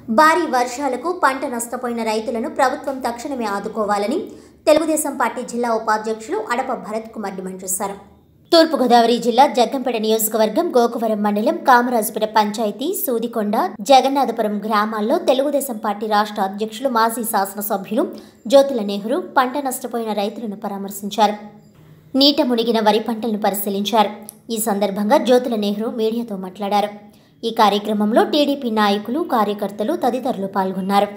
భారీ వర్షాలకు పంట నష్టపోయిన రైతులను ప్రభుత్వం తక్షణమే ఆదుకోవాలని తెలుగుదేశం పార్టీ జిల్లా ఉపాధ్యక్షులు అడప భరత్ కుమార్ డిమాండ్ చేశారు. తూర్పుగోదావరి జిల్లా జగ్గంపేట నియోజకవర్గం గోకవరం మండలం కామరాజుపేట పంచాయతీ సూదికొండ జగన్నాథపురం గ్రామాల్లో తెలుగుదేశం పార్టీ రాష్ట్ర అధ్యక్షులు మాజీ శాసనసభ్యులు జ్యోతుల నెహ్రూ పంట నష్టపోయిన రైతులను పరామర్శించారు. నీట మునిగిన వరి పంటలను పరిశీలించారు. ఈ సందర్భంగా జ్యోతుల నెహ్రూ మీడియాతో మాట్లాడారు. ఈ కార్యక్రమంలో టీడీపీ నాయకులు, కార్యకర్తలు తదితరులు పాల్గొన్నారు.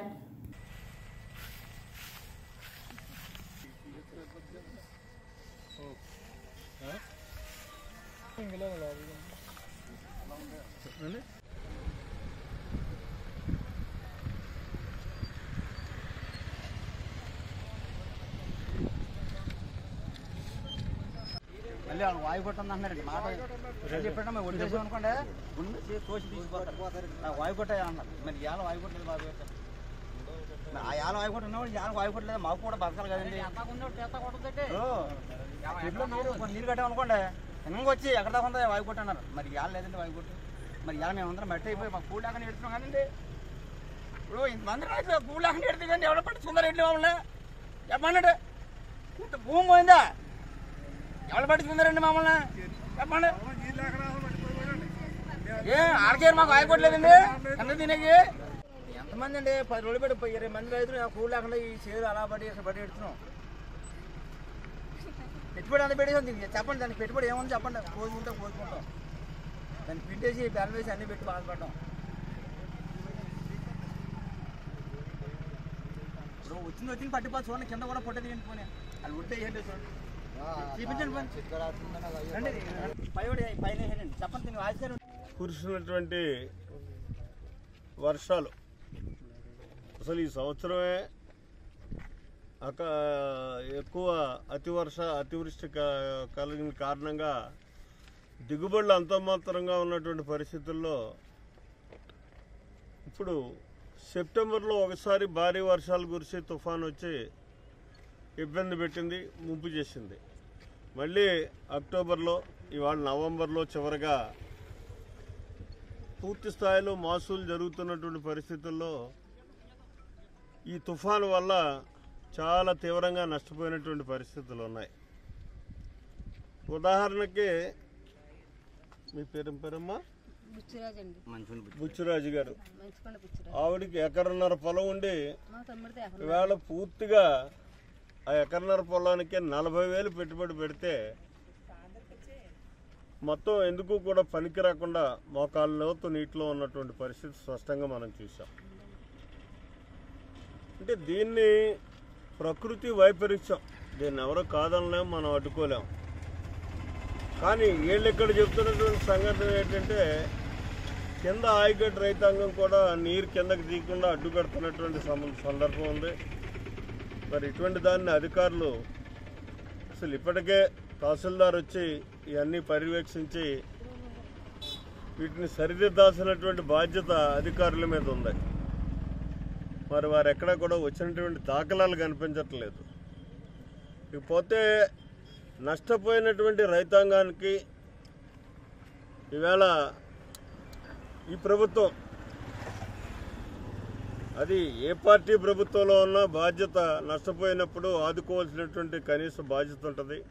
మళ్ళీ వాయు కొట్టండి అన్నారండి. మాట చెప్పిన మేము ఒడిచేసాం అనుకోండి, ఉండి తోసి తీసుకుపోతారు. నాకు వాయు కొట్టాయి అన్నారు. మరి ఇవాళ వాయు కొట్టలేదు బాబు. ఆ ఏళ్ళ వాయు కొట్టిన వాళ్ళు ఇవాళ వాయు కొట్టలేదు. మాకు కూడా బతకాలి కదండి. నీళ్ళు కట్టామనుకోండి, ఇంకా వచ్చి ఎక్కడ దాకా ఉందా వాయు కొట్టి అన్నారు. మరి ఇవాళ లేదండి వాయు కొట్టి. మరి ఇవాళ మేము అందరం మట్టి అయిపోయి మాకు కూల్ లేకుండా ఎడుతున్నాం కదండి. ఇప్పుడు ఇంతమంది రైతులు కూల్ లేకుండా ఎడుతుంది కానీ ఎవడ పట్టించుకుందరు ఇంట్లో వాళ్ళని చెప్పండి. ఇంత భూమి పోయిందా? ఎవరు పట్టించుకుందారండి మమ్మల్ని చెప్పండి. ఆడికే మాకు ఆగిపోవట్లేదండి. ఎంత తినేకి ఎంతమంది అండి? 10 రోజులు పెట్టి 20 మంది రైతులు కూలి లేకుండా ఈ చేరు అలా పడి బట్టి ఎడుతున్నాం. పెట్టుబడి అంత పెట్టేసి చెప్పండి. దానికి పెట్టుబడి ఏముంది చెప్పండి. కోసుకుంటాం దాన్ని పిండేసి బెల్లం వేసి అన్ని పెట్టి బాధపడ్డాం. ఇప్పుడు వచ్చింది పట్టిపోయి చూడండి. కింద కూడా పొట్ట దిగిపోయి అది ఉంటే ఏంటో చూడండి. కురిసినటువంటి వర్షాలు అసలు ఈ సంవత్సరమే ఎక్కువ అతివృష్టి కలిగిన కారణంగా దిగుబడులు అంతమాత్రంగా ఉన్నటువంటి పరిస్థితుల్లో ఇప్పుడు సెప్టెంబర్లో ఒకసారి భారీ వర్షాలు కురిసి తుఫాన్ వచ్చి ఇబ్బంది పెట్టింది, ముంపు చేసింది. మళ్ళీ అక్టోబర్లో, ఇవాళ నవంబర్లో చివరగా పూర్తి స్థాయిలో మాసులు జరుగుతున్నటువంటి పరిస్థితుల్లో ఈ తుఫాను వల్ల చాలా తీవ్రంగా నష్టపోయినటువంటి పరిస్థితులు ఉన్నాయి. ఉదాహరణకి మీ పేరమ్మా బుచ్చిరాజు గారు, ఆవిడికి 1.5 ఎకరం పొలం ఉండి ఇవాళ పూర్తిగా ఆ 1.5 ఎకరం పొలానికి 40,000 పెట్టుబడి పెడితే మొత్తం ఎందుకు కూడా పనికి రాకుండా మోకాళ్ళ లోతు నీటిలో ఉన్నటువంటి పరిస్థితి స్పష్టంగా మనం చూసాం. అంటే దీన్ని ప్రకృతి వైపరీత్యం, దీన్ని ఎవరో కాదనలేం, మనం అడ్డుకోలేం. కానీ వీళ్ళు ఇక్కడ చెప్తున్నటువంటి సంఘటన ఏంటంటే కింద ఆయకట్టు రైతాంగం కూడా నీరు కిందకి తీయకుండా అడ్డుకడుతున్నటువంటి సందర్భం ఉంది. మరి ఇటువంటి దాన్ని అధికారులు అసలు ఇప్పటికే తహసీల్దార్ వచ్చి ఇవన్నీ పర్యవేక్షించి వీటిని సరిదిద్దాల్సినటువంటి బాధ్యత అధికారుల మీద ఉంది. మరి వారు ఎక్కడా కూడా వచ్చినటువంటి దాఖలాలు కనిపించట్లేదు. ఇకపోతే నష్టపోయినటువంటి రైతాంగానికి ఈవేళ ఈ ప్రభుత్వం, అది ఏ పార్టీ ప్రభుత్వంలో ఉన్నా బాధ్యత నష్టపోయినప్పుడు ఆదుకోవాల్సినటువంటి కనీస బాధ్యత ఉంటుంది.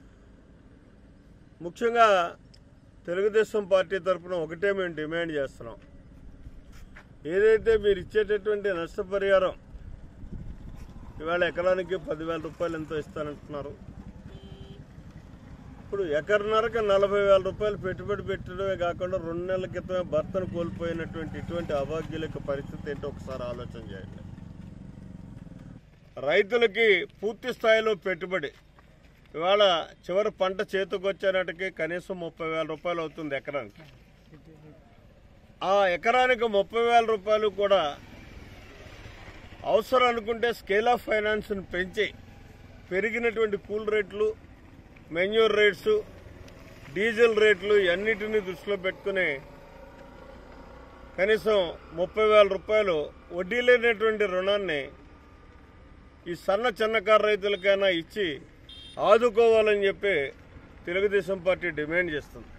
ముఖ్యంగా తెలుగుదేశం పార్టీ తరఫున ఒకటే మేము డిమాండ్ చేస్తున్నాం. ఏదైతే మీరు ఇచ్చేటటువంటి నష్టపరిహారం ఇవాళ ఎకరానికి 10,000 రూపాయలు ఎంతో ఇస్తానంటున్నారు. ఇప్పుడు 1.5 ఎకరానికి 40,000 రూపాయలు పెట్టుబడి పెట్టడమే కాకుండా 2 నెలల క్రితమే భర్తను కోల్పోయినటువంటి ఇటువంటి అభాగ్యుల పరిస్థితి ఏంటో ఒకసారి ఆలోచన చేయండి. రైతులకి పూర్తి స్థాయిలో పెట్టుబడి ఇవాళ చివరి పంట చేతికి వచ్చేనాటికి కనీసం 30,000 రూపాయలు అవుతుంది ఎకరానికి. ఆ ఎకరానికి 30,000 రూపాయలు కూడా అవసరం అనుకుంటే స్కేల్ ఆఫ్ ఫైనాన్స్ని పెంచి పెరిగినటువంటి కూల్ రేట్లు, మెన్యూర్ రేట్స్, డీజిల్ రేట్లు అన్నిటినీ దృష్టిలో పెట్టుకుని కనీసం 30,000 రూపాయలు వడ్డీ లేనటువంటి రుణాన్ని ఈ చిన్నకారు రైతులకైనా ఇచ్చి ఆదుకోవాలని చెప్పి తెలుగుదేశం పార్టీ డిమాండ్ చేస్తుంది.